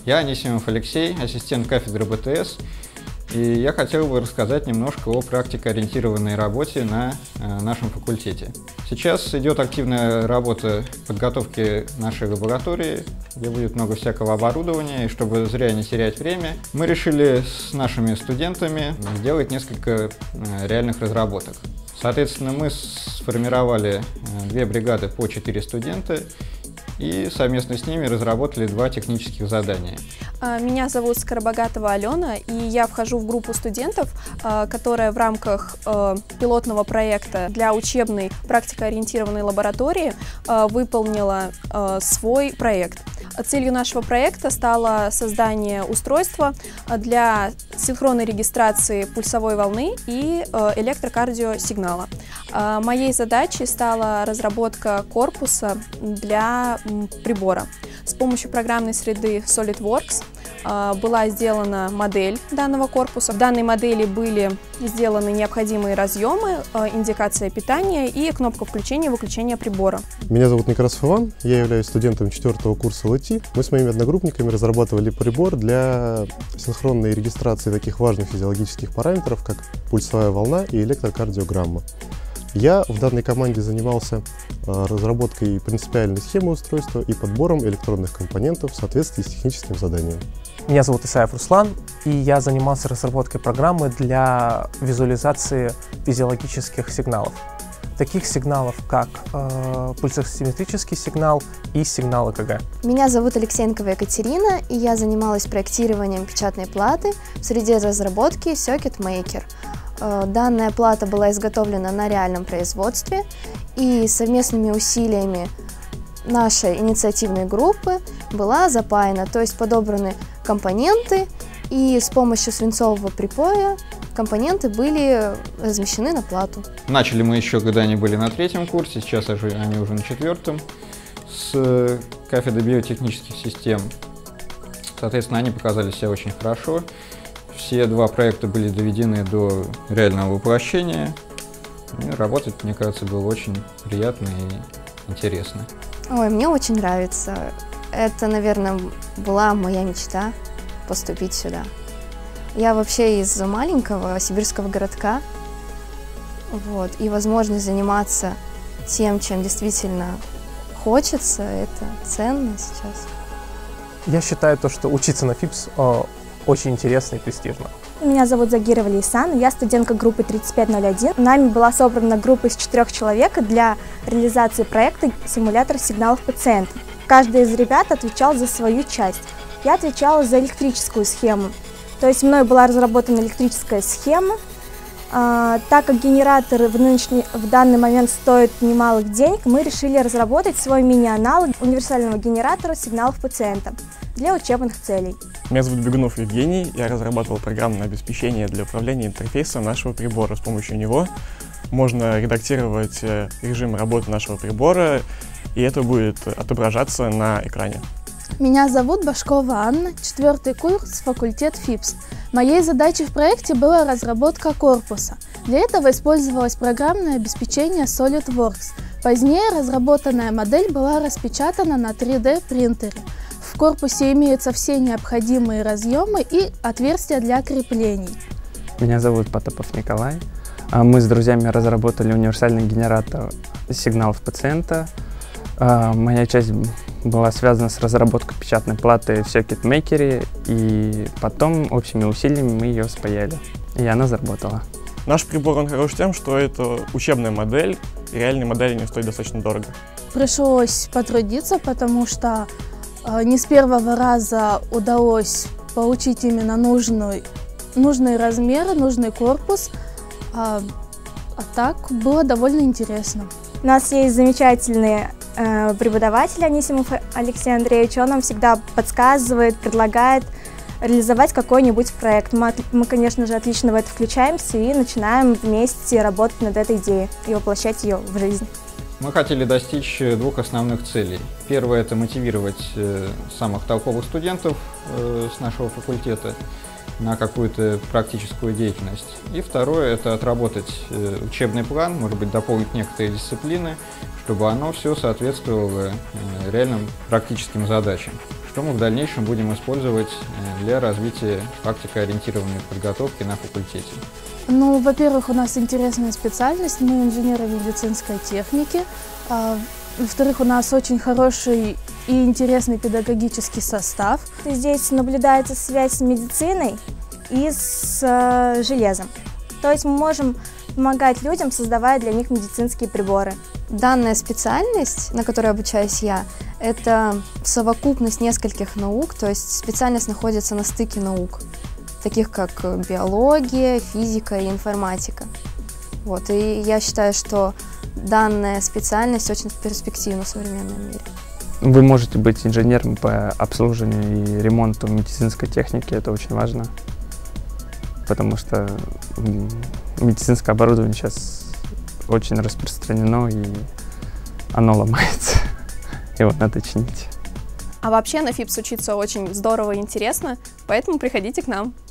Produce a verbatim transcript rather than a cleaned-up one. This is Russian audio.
Я Анисимов Алексей, ассистент кафедры бэ тэ эс, и я хотел бы рассказать немножко о практикоориентированной работе на э, нашем факультете. Сейчас идет активная работа подготовки нашей лаборатории, где будет много всякого оборудования, и чтобы зря не терять время, мы решили с нашими студентами сделать несколько э, реальных разработок. Соответственно, мы сформировали две бригады по четыре студента и совместно с ними разработали два технических задания. Меня зовут Скоробогатова Алена, и я вхожу в группу студентов, которая в рамках пилотного проекта для учебной практикоориентированной лаборатории выполнила свой проект. Целью нашего проекта стало создание устройства для синхронной регистрации пульсовой волны и электрокардиосигнала. Моей задачей стала разработка корпуса для прибора. С помощью программной среды SolidWorks была сделана модель данного корпуса. В данной модели были сделаны необходимые разъемы, индикация питания и кнопка включения и выключения прибора. Меня зовут Некрасов Иван, я являюсь студентом четвертого курса эл ай ти. Мы с моими одногруппниками разрабатывали прибор для синхронной регистрации таких важных физиологических параметров, как пульсовая волна и электрокардиограмма. Я в данной команде занимался разработкой принципиальной схемы устройства и подбором электронных компонентов в соответствии с техническим заданием. Меня зовут Исаев Руслан, и я занимался разработкой программы для визуализации физиологических сигналов. Таких сигналов, как э, пульсосимметрический сигнал и сигнал ЭКГ. Меня зовут Алексеенкова Екатерина, и я занималась проектированием печатной платы в среде разработки Circuit Maker. Данная плата была изготовлена на реальном производстве, и совместными усилиями нашей инициативной группы была запаяна, то есть подобраны компоненты, и с помощью свинцового припоя компоненты были размещены на плату. Начали мы еще, когда они были на третьем курсе, сейчас они уже на четвертом, с кафедры биотехнических систем. Соответственно, они показали себя очень хорошо. Все два проекта были доведены до реального воплощения. И работать, мне кажется, было очень приятно и интересно. Ой, мне очень нравится. Это, наверное, была моя мечта поступить сюда. Я вообще из маленького сибирского городка. Вот, и возможность заниматься тем, чем действительно хочется, это ценно сейчас. Я считаю, то, что учиться на ФИПС очень интересно и престижно. Меня зовут Загирова Лейсан, я студентка группы тридцать пять ноль один. Нами была собрана группа из четырех человек для реализации проекта «Симулятор сигналов пациента». Каждый из ребят отвечал за свою часть. Я отвечала за электрическую схему. То есть мной была разработана электрическая схема. А, так как генераторы в, нынешний, в данный момент стоят немалых денег, мы решили разработать свой мини-аналог универсального генератора сигналов пациента для учебных целей. Меня зовут Бегунов Евгений, я разрабатывал программное обеспечение для управления интерфейсом нашего прибора. С помощью него можно редактировать режим работы нашего прибора, и это будет отображаться на экране. Меня зовут Башкова Анна, четвертый курс, факультет ФИПС. Моей задачей в проекте была разработка корпуса. Для этого использовалось программное обеспечение SolidWorks. Позднее разработанная модель была распечатана на три дэ принтере. В корпусе имеются все необходимые разъемы и отверстия для креплений. Меня зовут Потапов Николай. Мы с друзьями разработали универсальный генератор сигналов пациента. Моя часть была связана с разработкой печатной платы в Circuit Maker, и потом общими усилиями мы ее спаяли, и она заработала. Наш прибор он хорош тем, что это учебная модель, и реальные модели не стоят достаточно дорого. Пришлось потрудиться, потому что э, не с первого раза удалось получить именно нужный, нужные размеры, нужный корпус, а, а так было довольно интересно. У нас есть замечательные э, преподаватель Анисимов Алексей Андреевич, он нам всегда подсказывает, предлагает реализовать какой-нибудь проект. Мы, мы, конечно же, отлично в это включаемся и начинаем вместе работать над этой идеей и воплощать ее в жизнь. Мы хотели достичь двух основных целей. Первое – это мотивировать самых толковых студентов с нашего факультета на какую-то практическую деятельность. И второе – это отработать учебный план, может быть, дополнить некоторые дисциплины, чтобы оно все соответствовало реальным практическим задачам. что мы в дальнейшем будем использовать для развития практикоориентированной подготовки на факультете? Ну, во-первых, у нас интересная специальность, мы инженеры медицинской техники. Во-вторых, у нас очень хороший и интересный педагогический состав. Здесь наблюдается связь с медициной и с э, железом. То есть мы можем помогать людям, создавая для них медицинские приборы. Данная специальность, на которой обучаюсь я, это совокупность нескольких наук, то есть специальность находится на стыке наук, таких как биология, физика и информатика. Вот, и я считаю, что данная специальность очень перспективна в современном мире. Вы можете быть инженером по обслуживанию и ремонту медицинской техники, это очень важно, потому что медицинское оборудование сейчас очень распространено, и оно ломается, его надо чинить. А вообще на ФИПС учиться очень здорово и интересно, поэтому приходите к нам.